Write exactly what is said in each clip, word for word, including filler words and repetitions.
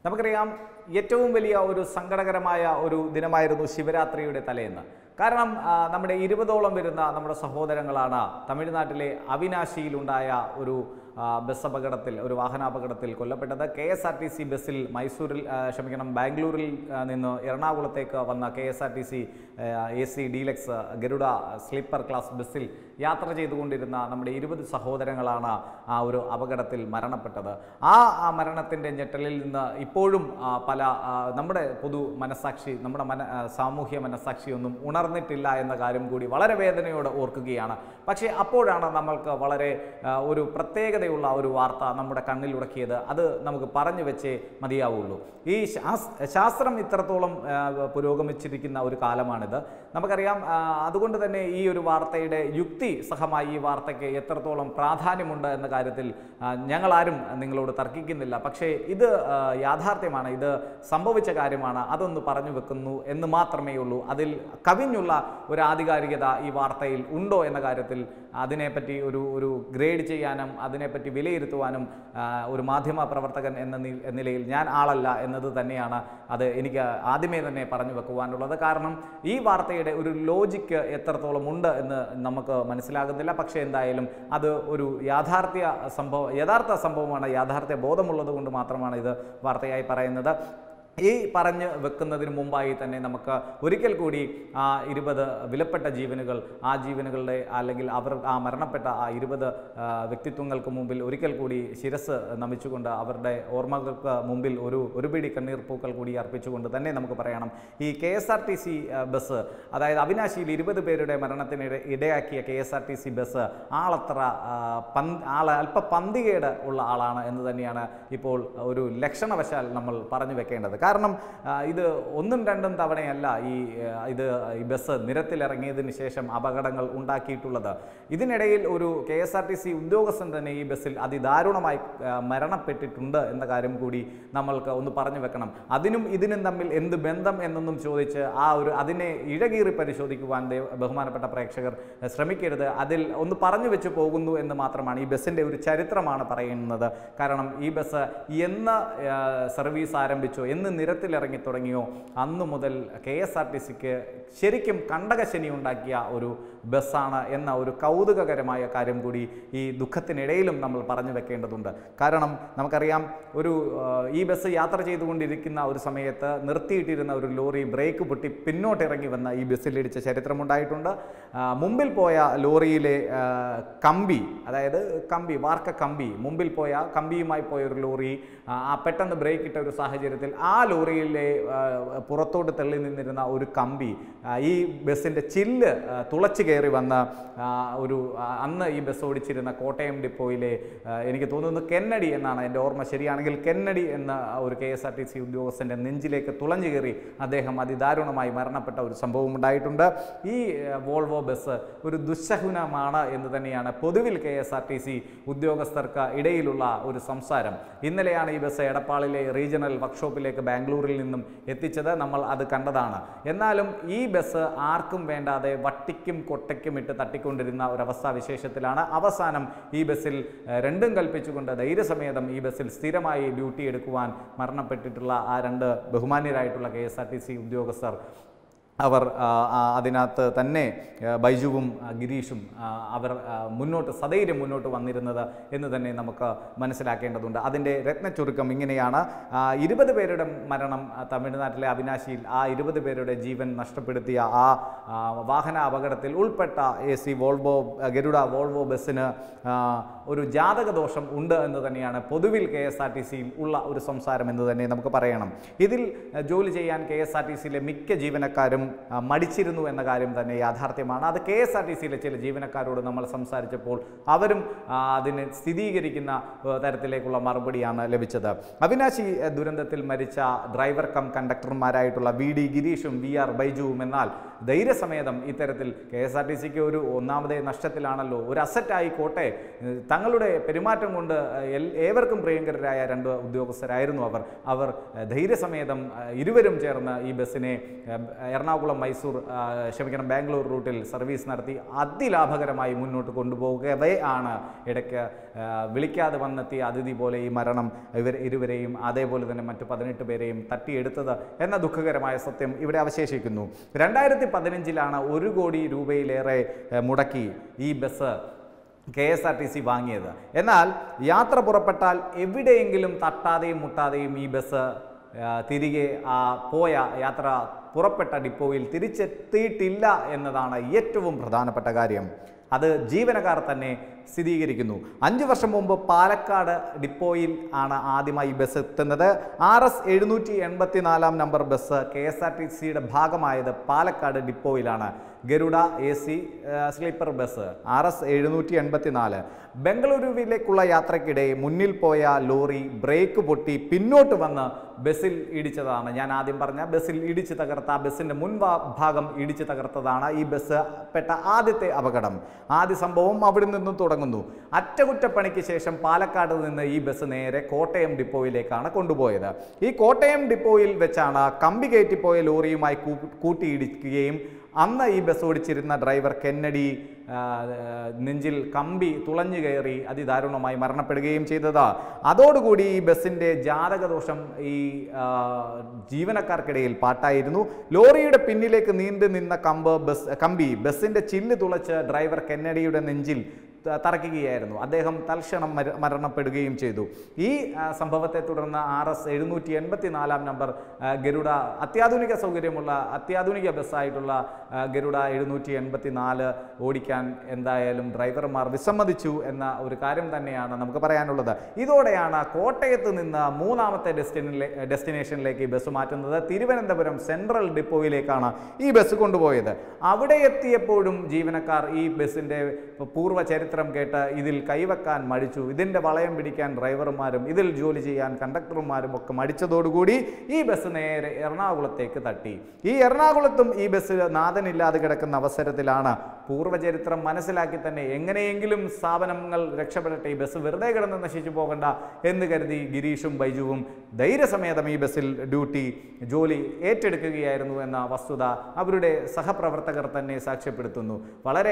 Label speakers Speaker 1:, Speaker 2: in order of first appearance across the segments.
Speaker 1: നമുക്കറിയാം ഏറ്റവും വലിയ ഒരു സങ്കടകരമായ ഒരു ദിനമായിരുന്നു ശിവരാത്രിയുടെ തലേന്ന്. കാരണം നമ്മുടെ ഇരുപതോളം വരുന്ന നമ്മുടെ സഹോദരങ്ങളാണ് തമിഴ്നാട്ടിലെ അവിനാശിയിലുണ്ടായ ഒരു ബസ് അപകടത്തിൽ, ഒരു വാഹനാപകടത്തിൽ കൊല്ലപ്പെട്ടത്. K S R T C ബസ്സിൽ മൈസൂരിൽ ക്ഷമിക്കണം ബാംഗ്ലൂരിൽ നിന്ന് എറണാകുളത്തേക്ക് വന്ന K S R T C A C deluxe Garuda sleeper class ബസ്സിൽ യാത്ര ചെയ്തുകൊണ്ടിരുന്ന നമ്മുടെ ഇരുപത് സഹോദരങ്ങളാണ് ആ ഒരു അപകടത്തിൽ മരണപ്പെട്ടത്. ആ ആ മരണത്തിൻ്റെ ഞെട്ടലിൽ നിന്ന് ഇപ്പോഴും പല നമ്മുടെ പൊതു മനസ്സാക്ഷി, നമ്മുടെ മന സാമൂഹ്യ മനസ്സാക്ഷിയൊന്നും ഉണർന്നിട്ടില്ല എന്ന കാര്യം കൂടി വളരെ വേദനയോടെ ഓർക്കുകയാണ്. പക്ഷേ അപ്പോഴാണ് നമ്മൾക്ക് വളരെ ഒരു പ്രത്യേകതയുള്ള ഒരു വാർത്ത നമ്മുടെ കണ്ണിൽ ഉടക്കിയത്. അത് നമുക്ക് പറഞ്ഞു വെച്ചേ മതിയാവുള്ളൂ. ഈ ശാസ്ത്രം ഇത്രത്തോളം പുരോഗമിച്ചിരിക്കുന്ന ഒരു കാലമാണിത്, നമുക്കറിയാം. അതുകൊണ്ട് തന്നെ ഈ ഒരു വാർത്തയുടെ യുക്തി സഹമായി ഈ വാർത്തയ്ക്ക് എത്രത്തോളം പ്രാധാന്യമുണ്ട് എന്ന കാര്യത്തിൽ ഞങ്ങളാരും നിങ്ങളോട് തർക്കിക്കുന്നില്ല. പക്ഷേ ഇത് യാഥാർത്ഥ്യമാണ്, ഇത് സംഭവിച്ച കാര്യമാണ്, അതൊന്ന് പറഞ്ഞു വെക്കുന്നു എന്ന് മാത്രമേ ഉള്ളൂ. അതിൽ കവിഞ്ഞുള്ള ഒരു ആധികാരികത ഈ വാർത്തയിൽ ഉണ്ടോ എന്ന കാര്യത്തിൽ അതിനെപ്പറ്റി ഒരു ഒരു ഗ്രേഡ് ചെയ്യാനും അതിനെപ്പറ്റി വിലയിരുത്തുവാനും ഒരു മാധ്യമ പ്രവർത്തകൻ എന്ന നിലയിൽ ഞാൻ ആളല്ല എന്നത് തന്നെയാണ് അത് എനിക്ക് ആദ്യമേ തന്നെ പറഞ്ഞു വെക്കുവാനുള്ളത്. കാരണം ഈ വാർത്തയുടെ ഒരു ലോജിക്ക് എത്രത്തോളം ഉണ്ട് എന്ന് നമുക്ക് മനസ്സിലാകുന്നില്ല. പക്ഷേ എന്തായാലും അത് ഒരു യാഥാർത്ഥ്യ സംഭവം യഥാർത്ഥ സംഭവമാണ്. യാഥാർത്ഥ്യ ബോധമുള്ളത് കൊണ്ട് മാത്രമാണ് ഇത് വാർത്തയായി പറയുന്നത്. ഈ പറഞ്ഞ് വെക്കുന്നതിന് മുമ്പായി തന്നെ നമുക്ക് ഒരിക്കൽ കൂടി ആ ഇരുപത് വിലപ്പെട്ട ജീവനുകൾ, ആ ജീവനുകളുടെ അല്ലെങ്കിൽ അവർ ആ മരണപ്പെട്ട ആ ഇരുപത് വ്യക്തിത്വങ്ങൾക്ക് മുമ്പിൽ ഒരിക്കൽ കൂടി ശിരസ് നമിച്ചുകൊണ്ട് അവരുടെ ഓർമ്മകൾക്ക് മുമ്പിൽ ഒരു ഒരു പിടി കണ്ണീർ പൂക്കൾ കൂടി അർപ്പിച്ചുകൊണ്ട് തന്നെ നമുക്ക് പറയണം, ഈ K S R T C bus, അതായത് അവിനാശിയിൽ ഇരുപത് പേരുടെ മരണത്തിന് ഇടയാക്കിയ K S R T C bus ആളത്ര പന്ത് ആൾ അല്പ പന്തികേട് ഉള്ള ആളാണ് എന്ന് തന്നെയാണ് ഇപ്പോൾ ഒരു ലക്ഷണവശാൽ നമ്മൾ പറഞ്ഞു വെക്കേണ്ടത്. കാരണം ഇത് ഒന്നും രണ്ടും തവണയല്ല ഈ ഇത് ഈ ബസ് നിരത്തിലിറങ്ങിയതിന് ശേഷം അപകടങ്ങൾ ഉണ്ടാക്കിയിട്ടുള്ളത്. ഇതിനിടയിൽ ഒരു K S R T C ഉദ്യോഗസ്ഥൻ തന്നെ ഈ ബസ്സിൽ അതിദാരുണമായി മരണപ്പെട്ടിട്ടുണ്ട് എന്ന കാര്യം കൂടി നമ്മൾക്ക് ഒന്ന് പറഞ്ഞു വെക്കണം. അതിനും ഇതിനും തമ്മിൽ എന്ത് ബന്ധം എന്നൊന്നും ചോദിച്ച് ആ ഒരു അതിനെ ഇഴകീറി പരിശോധിക്കുവാൻ ബഹുമാനപ്പെട്ട പ്രേക്ഷകർ ശ്രമിക്കരുത്. അതിൽ ഒന്ന് പറഞ്ഞു വെച്ച് പോകുന്നു എന്ന് മാത്രമാണ്. ഈ ബസ്സിൻ്റെ ഒരു ചരിത്രമാണ് പറയുന്നത്. കാരണം ഈ ബസ് എന്ന് സർവീസ് ആരംഭിച്ചോ, എന്ന് നിരത്തിലിറങ്ങി തുടങ്ങിയോ അന്നു മുതൽ കെ എസ് ആർ ടി സിക്ക് ശരിക്കും കണ്ടകശനി ഉണ്ടാക്കിയ ഒരു ബസ്സാണ് എന്ന ഒരു കൗതുകകരമായ കാര്യം കൂടി ഈ ദുഃഖത്തിനിടയിലും നമ്മൾ പറഞ്ഞു വെക്കേണ്ടതുണ്ട്. കാരണം നമുക്കറിയാം, ഒരു ഈ ബസ് യാത്ര ചെയ്തുകൊണ്ടിരിക്കുന്ന ഒരു സമയത്ത് നിർത്തിയിട്ടിരുന്ന ഒരു ലോറി ബ്രേക്ക് പൊട്ടി പിന്നോട്ടിറങ്ങി വന്ന ഈ ബസ്സിലിടിച്ച ചരിത്രമുണ്ടായിട്ടുണ്ട്. മുമ്പിൽ പോയ ലോറിയിലെ കമ്പി, അതായത് കമ്പി വാർക്ക കമ്പി, മുമ്പിൽ പോയ കമ്പിയുമായി പോയ ഒരു ലോറി ആ പെട്ടെന്ന് ബ്രേക്ക് ഇട്ട ഒരു സാഹചര്യത്തിൽ ആ ലോറിയിലെ പുറത്തോട്ട് തള്ളി നിന്നിരുന്ന ഒരു കമ്പി ഈ ബസ്സിൻ്റെ ചില്ല് തുളച്ചു കയറി വന്ന ഒരു അന്ന് ഈ ബസ് ഓടിച്ചിരുന്ന കോട്ടയം ഡിപ്പോയിലെ, എനിക്ക് തോന്നുന്നു കെന്നഡി എന്നാണ് എൻ്റെ ഓർമ്മ ശരിയാണെങ്കിൽ, കെന്നഡി എന്ന ഒരു K S R T C ഉദ്യോഗസ്ഥൻ്റെ നെഞ്ചിലേക്ക് തുളഞ്ഞു കയറി അദ്ദേഹം അതിദാരുണമായി മരണപ്പെട്ട ഒരു സംഭവം ഉണ്ടായിട്ടുണ്ട്. ഈ വോൾവോ ബസ് ഒരു ദുസ്സഹനമാണ് എന്ന് തന്നെയാണ് പൊതുവിൽ K S R T C ഉദ്യോഗസ്ഥർക്ക് ഇടയിലുള്ള ഒരു സംസാരം. ഇന്നലെയാണ് ഈ ബസ് എടപ്പാളിലെ റീജിയണൽ വർക്ക്ഷോപ്പിലേക്ക് ബാംഗ്ലൂരിൽ നിന്നും എത്തിച്ചത്, നമ്മൾ അത് കണ്ടതാണ്. എന്നാലും ഈ ബസ് ആർക്കും വേണ്ടാതെ വട്ടിക്കും കൊട്ടയ്ക്കും ഇട്ട് തട്ടിക്കൊണ്ടിരുന്ന ഒരവസ്ഥാ വിശേഷത്തിലാണ് അവസാനം ഈ ബസ്സിൽ രണ്ടും കൽപ്പിച്ചുകൊണ്ട് ധൈര്യസമേതം ഈ ബസ്സിൽ സ്ഥിരമായി ഡ്യൂട്ടി എടുക്കുവാൻ മരണപ്പെട്ടിട്ടുള്ള ആ രണ്ട് ബഹുമാന്യരായിട്ടുള്ള K S R T C ഉദ്യോഗസ്ഥർ, അവർ അതിനകത്ത് തന്നെ ബൈജുവും ഗിരീഷും അവർ മുന്നോട്ട് സധൈര്യം മുന്നോട്ട് വന്നിരുന്നത് എന്ന് തന്നെ നമുക്ക് മനസ്സിലാക്കേണ്ടതുണ്ട്. അതിൻ്റെ രത്നച്ചുരുക്കം ഇങ്ങനെയാണ്. ഇരുപത് പേരുടെ മരണം തമിഴ്നാട്ടിലെ അവിനാശിയിൽ, ആ ഇരുപത് പേരുടെ ജീവൻ നഷ്ടപ്പെടുത്തിയ ആ വാഹന അപകടത്തിൽ ഉൾപ്പെട്ട A C Volvo Garuda Volvo ബസ്സിന് ഒരു ജാതകദോഷം ഉണ്ട് എന്ന് തന്നെയാണ് പൊതുവിൽ കെ എസ് ആർ ടി സിയിൽ ഉള്ള ഒരു സംസാരം എന്ന് തന്നെ നമുക്ക് പറയണം. ഇതിൽ ജോലി ചെയ്യാൻ കെ എസ് ആർ ടി സിയിലെ മിക്ക ജീവനക്കാരും മടിച്ചിരുന്നു എന്ന കാര്യം തന്നെ യാഥാർത്ഥ്യമാണ്. അത് കെ എസ് ആർ ടി സിയിലെ ചില ജീവനക്കാരോട് നമ്മൾ സംസാരിച്ചപ്പോൾ അവരും അതിനെ സ്ഥിരീകരിക്കുന്ന തരത്തിലേക്കുള്ള മറുപടിയാണ് ലഭിച്ചത്. അവിനാശി ദുരന്തത്തിൽ മരിച്ച ഡ്രൈവർ കം കണ്ടക്ടർമാരായിട്ടുള്ള വി ഡി ഗിരീഷും വി ആർ ബൈജുവും എന്നാൽ ധൈര്യസമേതം ഇത്തരത്തിൽ കെ എസ് ആർ ടി സിക്ക് ഒരു ഒന്നാമതേ നഷ്ടത്തിലാണല്ലോ, ഒരു അസറ്റായിക്കോട്ടെ, തങ്ങളുടെ പെരുമാറ്റം കൊണ്ട് ഏവർക്കും പ്രിയങ്കരായ രണ്ട് ഉദ്യോഗസ്ഥരായിരുന്നു അവർ അവർ ധൈര്യസമേതം ഇരുവരും ചേർന്ന് ഈ ബസ്സിനെ എറണാകുളം മൈസൂർ ക്ഷമിക്കണം ബാംഗ്ലൂർ റൂട്ടിൽ സർവീസ് നടത്തി അതിലാഭകരമായി മുന്നോട്ട് കൊണ്ടുപോകവേ ആണ് ഇടയ്ക്ക് വിളിക്കാതെ വന്നെത്തിയ അതിഥി പോലെ ഈ മരണം ഇവർ ഇരുവരെയും അതേപോലെ തന്നെ മറ്റു പതിനെട്ട് പേരെയും തട്ടിയെടുത്തത് എന്ന ദുഃഖകരമായ സത്യം ഇവിടെ അവശേഷിക്കുന്നു. രണ്ടായിരത്തി പതിനഞ്ചിലാണ് ഒരു കോടി രൂപയിലേറെ മുടക്കി ഈ bus K S R T C വാങ്ങിയത്. എന്നാൽ യാത്ര പുറപ്പെട്ടാൽ എവിടെയെങ്കിലും തട്ടാതെയും മുട്ടാതെയും ഈ ബസ് തിരികെ പോയ യാത്ര പുറപ്പെട്ട ഡിപ്പോയിൽ തിരിച്ചെത്തിയിട്ടില്ല എന്നതാണ് ഏറ്റവും പ്രധാനപ്പെട്ട കാര്യം. അത് ജീവനക്കാർ തന്നെ സ്ഥിരീകരിക്കുന്നു. അഞ്ച് വർഷം മുമ്പ് പാലക്കാട് ഡിപ്പോയിൽ ആണ് ആദ്യമായി ബസ് എത്തുന്നത്. ആർ എസ് എഴുന്നൂറ്റി എൺപത്തി നാലാം number bus K S R T സിയുടെ ഭാഗമായത് പാലക്കാട് ഡിപ്പോയിലാണ്. Garuda A C sleeper bus R S എഴുന്നൂറ്റി എൺപത്തി നാല് ബംഗളൂരുവിലേക്കുള്ള യാത്രയ്ക്കിടെ മുന്നിൽ പോയ ലോറി ബ്രേക്ക് പൊട്ടി പിന്നോട്ട് വന്ന് ബസ്സിൽ ഇടിച്ചതാണ്. ഞാൻ ആദ്യം പറഞ്ഞ ബസ്സിൽ ഇടിച്ച് തകർത്ത ബസ്സിൻ്റെ മുൻഭാഗം ഇടിച്ച് തകർത്തതാണ് ഈ ബസ് പെട്ട ആദ്യത്തെ അപകടം. ആദ്യ സംഭവം അവിടെ നിന്നും തുടങ്ങുന്നു. അറ്റകുറ്റപ്പണിക്ക് ശേഷം പാലക്കാട് നിന്ന് ഈ ബസ് നേരെ കോട്ടയം ഡിപ്പോയിലേക്കാണ് കൊണ്ടുപോയത്. ഈ കോട്ടയം ഡിപ്പോയിൽ വെച്ചാണ് കമ്പി കയറ്റിപ്പോയ ലോറിയുമായി കൂട്ടിയിടിക്കുകയും അന്ന് ഈ ബസ് ഓടിച്ചിരുന്ന ഡ്രൈവർ കെന്നഡി നെഞ്ചിൽ കമ്പി തുളഞ്ഞു കയറി അതിദാരുണമായി മരണപ്പെടുകയും ചെയ്തത്. അതോടുകൂടി ഈ ബസ്സിൻ്റെ ജാതകദോഷം ഈ ജീവനക്കാർക്കിടയിൽ പാട്ടായിരുന്നു. ലോറിയുടെ പിന്നിലേക്ക് നീണ്ടു നിന്ന കമ്പ് ബസ് കമ്പി ബസ്സിൻ്റെ ചില്ല് തുളച്ച് ഡ്രൈവർ കെന്നഡിയുടെ നെഞ്ചിൽ തറയ്ക്കുകയായിരുന്നു. അദ്ദേഹം തൽക്ഷണം മരണപ്പെടുകയും ചെയ്തു. ഈ സംഭവത്തെ തുടർന്ന് ആർ എസ് എഴുന്നൂറ്റി എൺപത്തി നാലാം നമ്പർ ഗരുഡ അത്യാധുനിക സൗകര്യമുള്ള അത്യാധുനിക ബസ്സായിട്ടുള്ള ഗരുഡ എഴുന്നൂറ്റി എൺപത്തി നാല് ഓടിക്കാൻ എന്തായാലും ഡ്രൈവർമാർ വിസമ്മതിച്ചു എന്ന ഒരു കാര്യം തന്നെയാണ് നമുക്ക് പറയാനുള്ളത്. ഇതോടെയാണ് കോട്ടയത്ത് നിന്ന് മൂന്നാമത്തെ ഡെസ്റ്റിനിലെ ഡെസ്റ്റിനേഷനിലേക്ക് ഈ ബസ് മാറ്റുന്നത്. തിരുവനന്തപുരം സെൻട്രൽ ഡിപ്പോയിലേക്കാണ് ഈ ബസ് കൊണ്ടുപോയത്. അവിടെ എത്തിയപ്പോഴും ജീവനക്കാർ ഈ ബസ്സിൻ്റെ പൂർവ്വ ചരിത്രം കേട്ട് ഇതിൽ കൈവെക്കാൻ മടിച്ചു. ഇതിൻ്റെ വളയം പിടിക്കാൻ ഡ്രൈവർമാരും ഇതിൽ ജോലി ചെയ്യാൻ കണ്ടക്ടർമാരും ഒക്കെ മടിച്ചതോടുകൂടി ഈ ബസ് നേരെ എറണാകുളത്തേക്ക് തട്ടി. ഈ എറണാകുളത്തും ഈ ബസ് നാഥനില്ലാതെ കിടക്കുന്ന അവസരത്തിലാണ് പൂർവ്വചരിത്രം മനസ്സിലാക്കി തന്നെ എങ്ങനെയെങ്കിലും സ്ഥാപനങ്ങൾ രക്ഷപ്പെടട്ടെ, ഈ ബസ് വെറുതെ കിടന്ന് നശിച്ചു പോകണ്ട എന്ന് കരുതി ഗിരീഷും ബൈജുവും ധൈര്യസമേതം ഈ ബസ്സിൽ ഡ്യൂട്ടി ജോലി ഏറ്റെടുക്കുകയായിരുന്നു എന്ന വസ്തുത അവരുടെ സഹപ്രവർത്തകർ തന്നെ സാക്ഷ്യപ്പെടുത്തുന്നു. വളരെ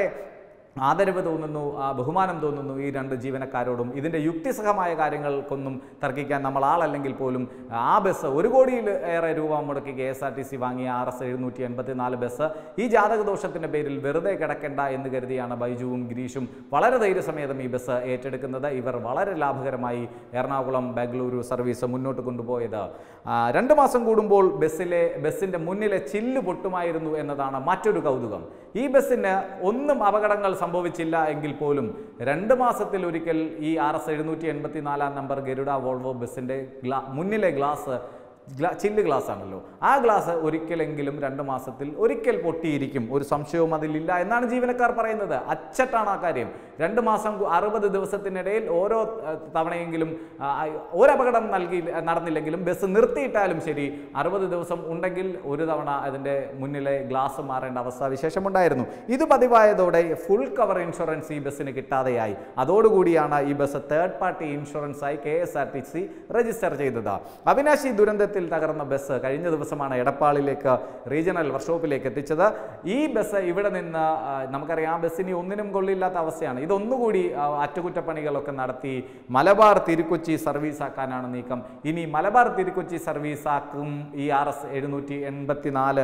Speaker 1: ആദരവ് തോന്നുന്നു, ബഹുമാനം തോന്നുന്നു ഈ രണ്ട് ജീവനക്കാരോടും. ഇതിൻ്റെ യുക്തിസഹമായ കാര്യങ്ങൾക്കൊന്നും തർക്കിക്കാൻ നമ്മൾ ആളല്ലെങ്കിൽ പോലും ആ ബസ് ഒരു കോടിയിൽ ഏറെ രൂപ മുടക്കി K S R T C വാങ്ങിയ ആർ എസ് എഴുന്നൂറ്റി എൺപത്തി നാല് ബസ് ഈ ജാതകദോഷത്തിൻ്റെ പേരിൽ വെറുതെ കിടക്കേണ്ട എന്ന് കരുതിയാണ് ബൈജുവും ഗിരീഷും വളരെ ധൈര്യസമേതം ഈ ബസ് ഏറ്റെടുക്കുന്നത്. ഇവർ വളരെ ലാഭകരമായി എറണാകുളം ബാംഗ്ലൂരു സർവീസ് മുന്നോട്ട് കൊണ്ടുപോയത്. രണ്ട് മാസം കൂടുമ്പോൾ ബസ്സിലെ ബസ്സിൻ്റെ മുന്നിലെ ചില്ല് പൊട്ടുമായിരുന്നു എന്നതാണ് മറ്റൊരു കൗതുകം. ഈ ബസ്സിന് ഒന്നും അപകടങ്ങൾ സംഭവിച്ചില്ല എങ്കിൽ പോലും രണ്ട് മാസത്തിൽ ഒരിക്കൽ ഈ ആർ എസ് എഴുന്നൂറ്റി എൺപത്തി നാലാം നമ്പർ ഗരുഡ വോൾവോ ബസ്സിൻ്റെ ഗ്ലാ മുന്നിലെ ഗ്ലാസ് ഗ്ലാ ചില്ല് ഗ്ലാസ് ആണല്ലോ, ആ ഗ്ലാസ് ഒരിക്കലെങ്കിലും രണ്ട് മാസത്തിൽ ഒരിക്കൽ പൊട്ടിയിരിക്കും, ഒരു സംശയവും അതിലില്ല എന്നാണ് ജീവനക്കാർ പറയുന്നത്. അച്ചട്ടാണ് ആ കാര്യം. രണ്ട് മാസം അറുപത് ദിവസത്തിനിടയിൽ ഓരോ തവണയെങ്കിലും ഒരപകടം നൽകി നടന്നില്ലെങ്കിലും ബസ് നിർത്തിയിട്ടാലും ശരി അറുപത് ദിവസം ഉണ്ടെങ്കിൽ ഒരു തവണ അതിൻ്റെ മുന്നിലെ ഗ്ലാസ് മാറേണ്ട അവസ്ഥാവിശേഷമുണ്ടായിരുന്നു. ഇത് പതിവായതോടെ ഫുൾ കവർ ഇൻഷുറൻസ് ഈ ബസ്സിന് കിട്ടാതെയായി. അതോടുകൂടിയാണ് ഈ ബസ് തേർഡ് പാർട്ടി ഇൻഷുറൻസായി K S R T C register ചെയ്തത്. അവിനാശി ദുരന്തത്തിൽ തകർന്ന ബസ് കഴിഞ്ഞ ദിവസമാണ് എടപ്പാളിലേക്ക് റീജിയണൽ വർക്ക്ഷോപ്പിലേക്ക് എത്തിച്ചത്. ഈ ബസ് ഇവിടെ നിന്ന് നമുക്കറിയാം ആ ബസ്സിന് ഒന്നിനും കൊള്ളില്ലാത്ത അവസ്ഥയാണ്. ഇതൊന്നുകൂടി അറ്റകുറ്റപ്പണികളൊക്കെ നടത്തി മലബാർ തിരുക്കൊച്ചി സർവീസാക്കാനാണ് നീക്കം. ഇനി മലബാർ തിരുക്കൊച്ചി സർവീസാക്കും ഈ ആർ എസ് എഴുന്നൂറ്റി എൺപത്തി നാല്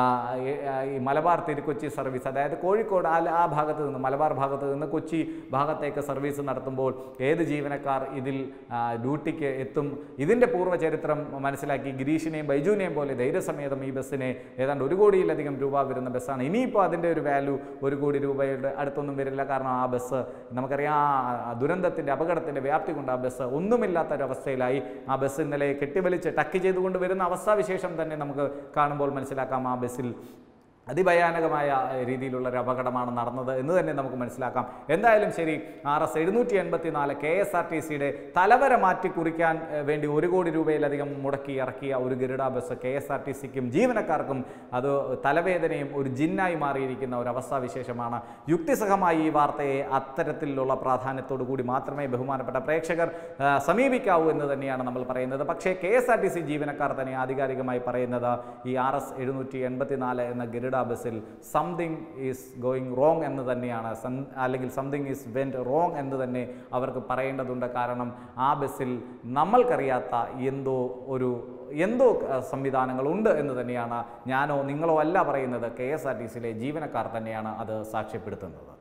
Speaker 1: ഈ മലബാർ തിരുക്കൊച്ചി സർവീസ്, അതായത് കോഴിക്കോട് ആ ഭാഗത്ത് നിന്ന് മലബാർ ഭാഗത്ത് നിന്ന് കൊച്ചി ഭാഗത്തേക്ക് സർവീസ് നടത്തുമ്പോൾ ഏത് ജീവനക്കാർ ഇതിൽ ഡ്യൂട്ടിക്ക് എത്തും? ഇതിൻ്റെ പൂർവ്വചരിത്രം മനസ്സിലാക്കി ഗിരീഷിനെയും ബൈജുവിനെയും പോലെ ധൈര്യസമേതം ഈ ബസ്സിനെ ഏതാണ്ട് ഒരു കോടിയിലധികം രൂപ വരുന്ന ബസ്സാണ്. ഇനിയിപ്പോൾ അതിൻ്റെ ഒരു വാല്യൂ ഒരു കോടി രൂപയുടെ അടുത്തൊന്നും വരില്ല. കാരണം ആ ബസ് നമുക്കറിയാം ദുരന്തത്തിൻ്റെ അപകടത്തിൻ്റെ വ്യാപ്തി കൊണ്ട് ആ ബസ് ഒന്നുമില്ലാത്തൊരവസ്ഥയിലായി. ആ ബസ് ഇന്നലെ കെട്ടിവലിച്ച് ടക്ക് ചെയ്തുകൊണ്ട് വരുന്ന അവസ്ഥാവിശേഷം തന്നെ നമുക്ക് കാണുമ്പോൾ മനസ്സിലാക്കാം ആ ബസ്സിൽ അതിഭയാനകമായ രീതിയിലുള്ള ഒരു അപകടമാണ് നടന്നത് എന്ന് തന്നെ നമുക്ക് മനസ്സിലാക്കാം. എന്തായാലും ശരി, ആർ എസ് എഴുന്നൂറ്റി എൺപത്തി നാല് കെ എസ് ആർ ടി സിയുടെ തലവര മാറ്റി കുറിക്കാൻ വേണ്ടി ഒരു കോടി രൂപയിലധികം മുടക്കി ഇറക്കിയ ഒരു Garuda bus K S R T സിക്കും ജീവനക്കാർക്കും അത് തലവേദനയും ഒരു ജിന്നായി മാറിയിരിക്കുന്ന ഒരു അവസ്ഥാവിശേഷമാണ്. യുക്തിസഹമായി ഈ വാർത്തയെ അത്തരത്തിലുള്ള പ്രാധാന്യത്തോടു കൂടി മാത്രമേ ബഹുമാനപ്പെട്ട പ്രേക്ഷകർ സമീപിക്കാവൂ എന്ന് തന്നെയാണ് നമ്മൾ പറയുന്നത്. പക്ഷേ K S R T C ജീവനക്കാർ തന്നെ ആധികാരികമായി പറയുന്നത് ഈ ആർ എസ് എഴുന്നൂറ്റി എൺപത്തി നാല് എന്ന ഗരുഡ ബസ്സിൽ സംതിങ് ഈസ് ഗോയിങ് റോങ് എന്ന് തന്നെയാണ്, അല്ലെങ്കിൽ സംതിങ് ഈസ് വെൻറ്റ് റോങ് എന്ന് തന്നെ അവർക്ക് പറയേണ്ടതുണ്ട്. കാരണം ആ ബസ്സിൽ നമ്മൾക്കറിയാത്ത എന്തോ ഒരു എന്തോ സംവിധാനങ്ങളുണ്ട് എന്ന് തന്നെയാണ് ഞാനോ നിങ്ങളോ അല്ല പറയുന്നത്, കെ എസ് ആർ ടി സിയിലെ ജീവനക്കാർ തന്നെയാണ് അത് സാക്ഷ്യപ്പെടുത്തുന്നത്.